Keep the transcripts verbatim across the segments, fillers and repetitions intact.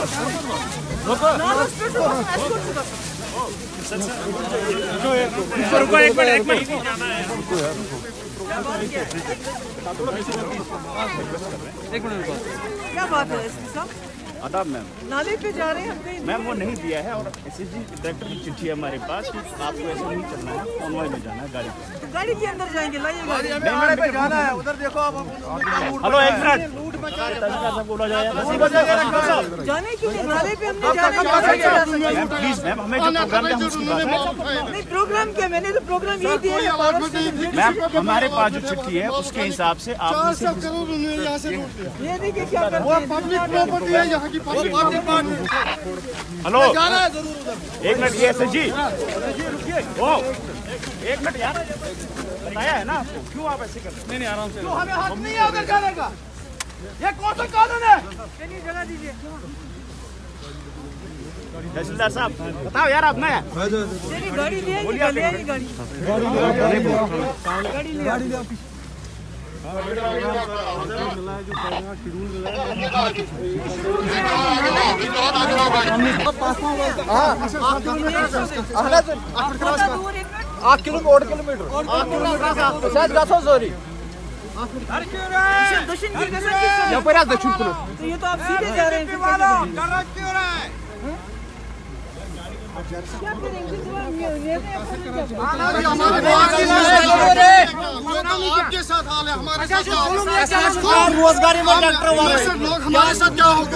रुको एक मिनट एक मिनट एक मिनट रुको। क्या बात है इसके साथ? आदाब मैम, नाले पे जा रहे हैं हम कहीं? मैम वो नहीं दिया है और एसएसजी डायरेक्टर की चिट्ठी है हमारे पास कि आपको ऐसा नहीं करना है, कॉन्वॉय में जाना है गाड़ी पे। तो गाड़ी के अंदर जाएंगे, लाइए गाड़ी। आड़े पे जाना है, उधर देखो अब हेलो एक मिनट जाने के लिए नाले पे हमने जाने प्लीज मैम, हमें जो प्रोग्राम है उसकी बात है। नहीं, प्रोग्राम क्या, मैंने तो प्रोग्राम यही दिया है। मैम हमारे पास जो चिट्ठी है उसके हिसाब से आप ये देखिए क्या करते हैं। पब्लिक प्रॉपर्टी है यहाँ की, पब्लिक प्रॉपर्टी। हेलो एक मिनट, ये एसएसजी ओ एक मिनट यार, बताया है ना आपको, क्यों आप ऐसे करते हैं? नहीं नहीं आराम से, हमें हक नहीं है उधर जाने का। ये कौन सा कानून है? चलिए जगह दीजिए। तहसीलदार साहब बताओ यार, आप नया चलिए गाड़ी ले आइए, ले आइए गाड़ी गाड़ी ले गाड़ी ले आठ किलोमीटर किलोमीटर सॉरी दक्षिण तो ये तो आप सीधे जा रहे हैं। क्या करेंगे? आपके साथ हाल है, हमारे साथ रोजगारी में डॉक्टर लोग हमारे साथ क्या होगा?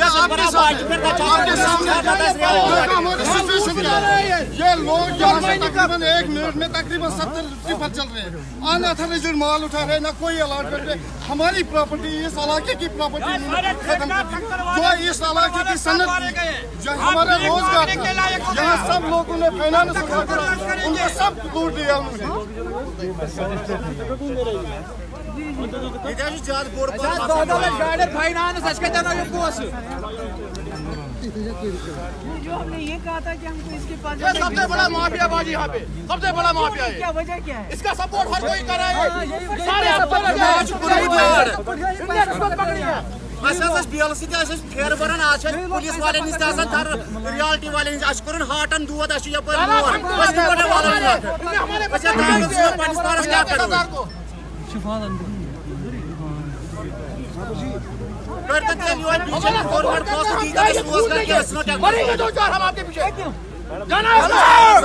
ये लोग तकरीबन एक मिनट में तकरीबन सत्तर टिफर चल रहे हैं, अनऑथराइज्ड माल उठा रहे, ना कोई अलॉटमेंट है। हमारी प्रॉपर्टी इस इलाके की प्रॉपर्टी खत्म कर दी, जो इस इलाके की सनत जो हमारे रोजगार यहाँ सब लोगों ने फाइनेंस उनको सब लूट दिया उनसे। जो हमने ये कहा था कि हमको इसके पास सबसे बड़ा माफियाबाजी यहाँ पे, सबसे बड़ा माफिया है। क्या वजह क्या है? इसका सपोर्ट हर कोई कर रहा है। बेल फेर बरान आज पुलिस वाले रियालिटी वाले कोर हाटन दूध हम आपके पीछे